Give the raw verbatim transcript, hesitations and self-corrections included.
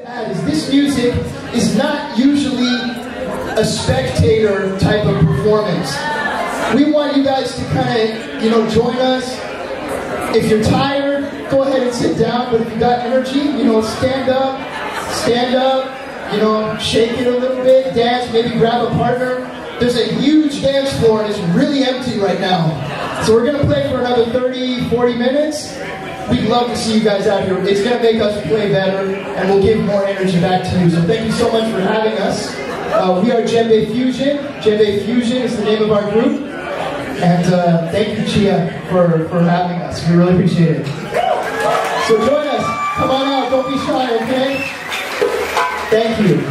Is this music is not usually a spectator type of performance. We want you guys to kind of, you know, join us. If you're tired, go ahead and sit down, but if you got energy, you know, stand up, stand up, you know, shake it a little bit, dance, maybe grab a partner. There's a huge dance floor and it's really empty right now. So we're gonna play for another thirty, forty minutes. We'd love to see you guys out here. It's going to make us play better, and we'll give more energy back to you. So thank you so much for having us. Uh, we are Djembe Fusion. Djembe Fusion is the name of our group. And uh, thank you, Chia, for, for having us. We really appreciate it. So join us. Come on out. Don't be shy, okay? Thank you.